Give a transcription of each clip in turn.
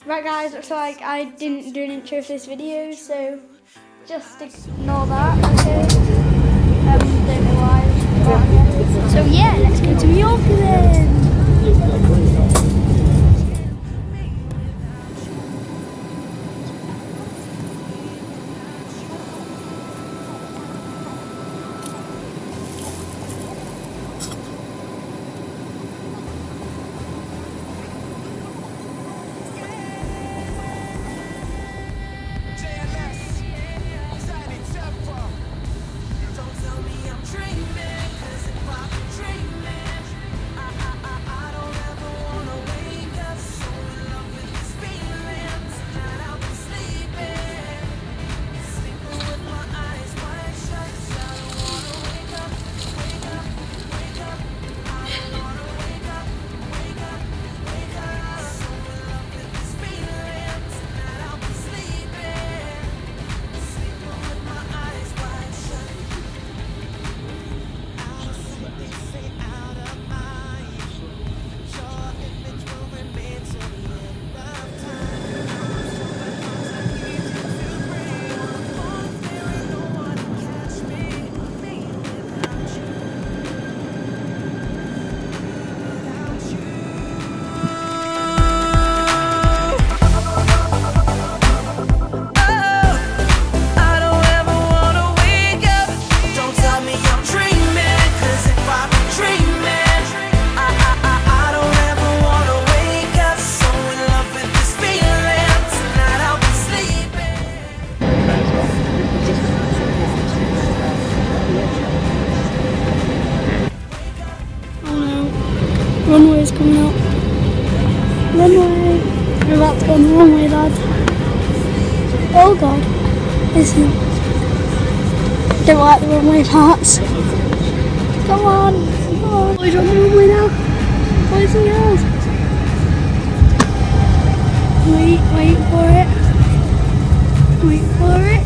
Right guys, looks like I didn't do an intro for this video, so just ignore that, okay? Don't know why. So yeah, let's go to Mallorca then! Runway is coming up. Runway. We're about to go on the runway, lads. Oh god. This is... Don't like the runway parts. Come on. Come on. Boys are on the runway now. Boys and girls. Wait for it. Wait for it.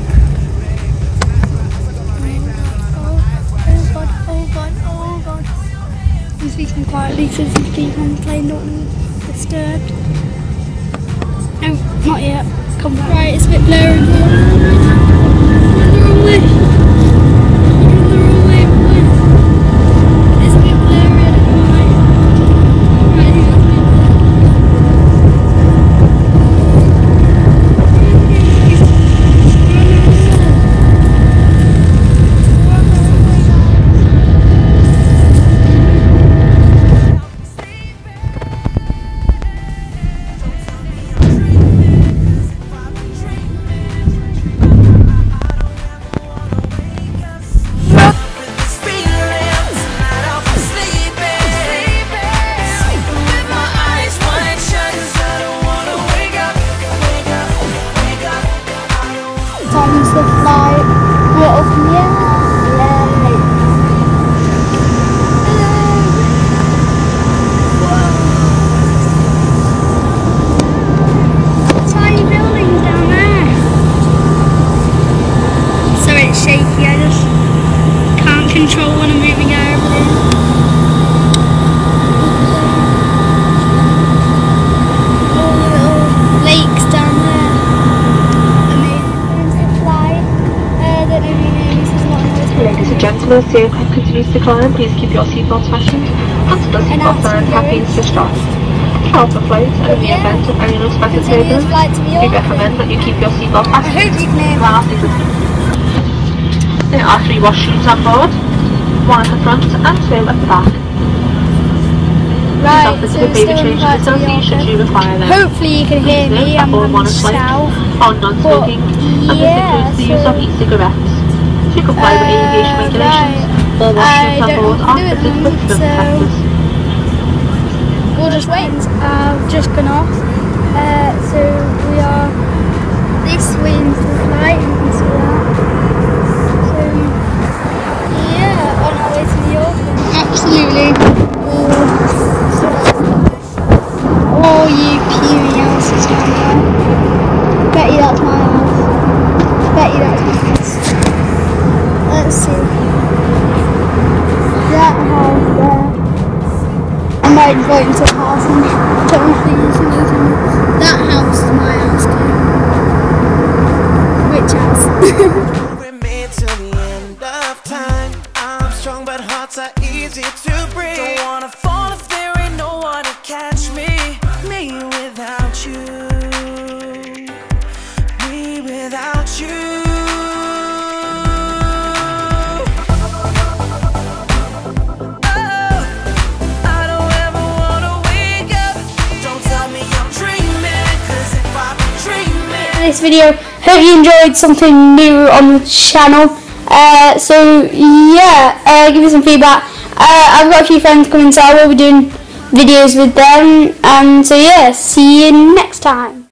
Oh god. I'm speaking quietly so you keep on the plane, don't be disturbed. No, not yet. Come back. Right, it's a bit blurry. You're in the wrong way. You're in the wrong way, boys. It's a bit blurry, I don't know why. Right, you got me. Time's the flight. We're up in the air. Tiny buildings down there. So it's shaky. I just can't control when I'm moving airplane. All the little lakes down there. Ladies and gentlemen, as the aircraft continues to climb, please keep your seatbelts fastened until the seatbelt sign happy is switched off. Throughout the flight and in the event of any unexpected turbulence, we recommend that you keep your seatbelt fastened whilst existing. There are 3 washrooms on board, 1 at the front and 2 at the back. Right, These offer baby change facilities should you require them. Hopefully you can hear me, I'm on the south. On non-smoking, and this includes the use of e-cigarettes. To comply with aviation regulations, all washrooms on board are fitted with smoke detectors. We'll just wait. I've just gone off, so we are this way into the flight, you can see that. So yeah, on our way to New York. Absolutely. Oh, you puny houses down there. Bet you that's my house. Bet you that's my house. Let's see. That house there. I might go into the house and tell my things. That house is We're made till the end of time. I'm strong, but hearts are easy to break. Don't wanna fall if there ain't no one to catch me. Me without you. Me without you. This video, hope you enjoyed something new on the channel. So yeah, give me some feedback. I've got a few friends coming, so I will be doing videos with them, and so yeah, see you next time.